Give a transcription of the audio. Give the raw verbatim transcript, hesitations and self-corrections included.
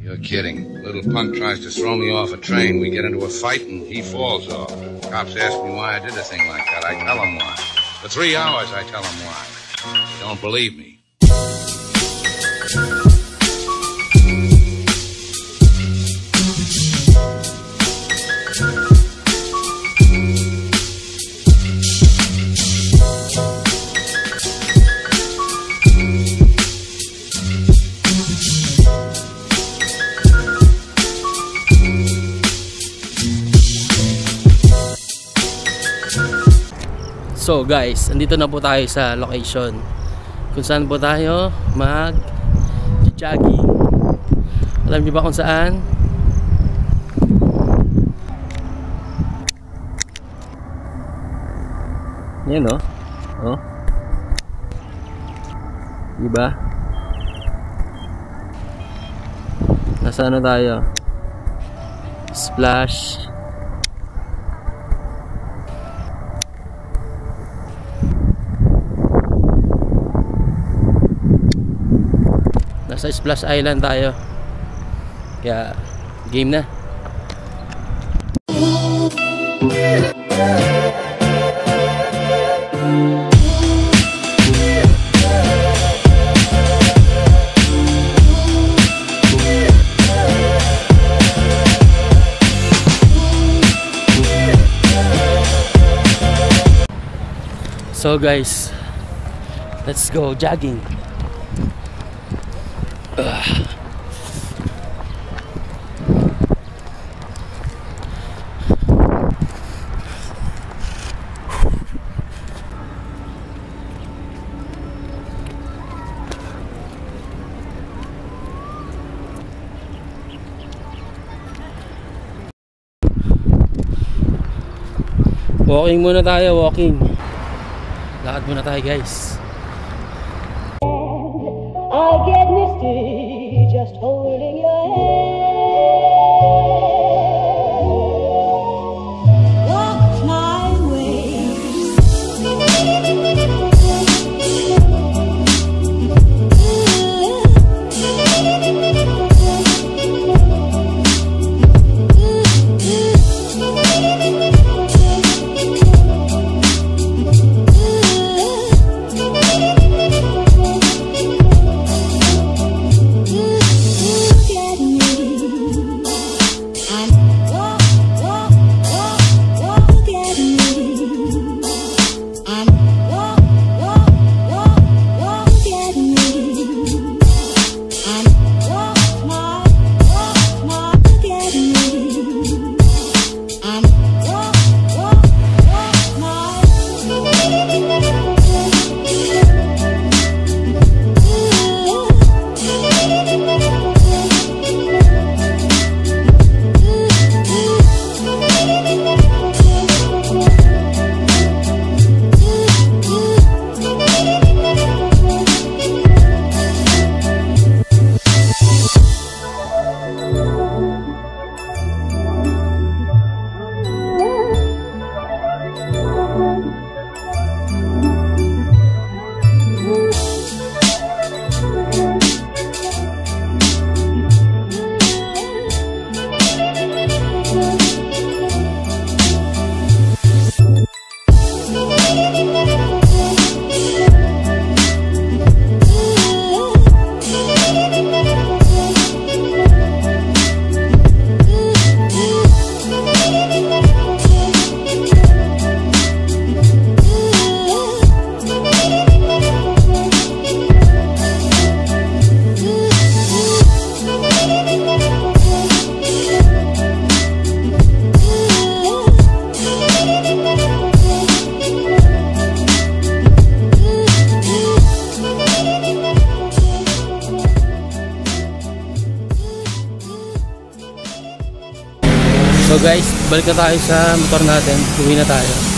You're kidding. Little punk tries to throw me off a train. We get into a fight and he falls off. Cops ask me why I did a thing like that. I tell them why. For three hours I tell them why. They don't believe me. So guys, andito na po tayo sa location kung saan po tayo mag jogging. Alam niyo ba kung saan? Yan oh. Oh. Diba? Nasa ano tayo? Splash. Nasa Splash Island tayo. Kaya game na. So guys, let's go jogging. Ugh. Walking muna tayo, walking. Lakad muna tayo guys. I get misty just holding your hand. Walk my way. So guys, balik na tayo sa motor natin. Uwi na tayo.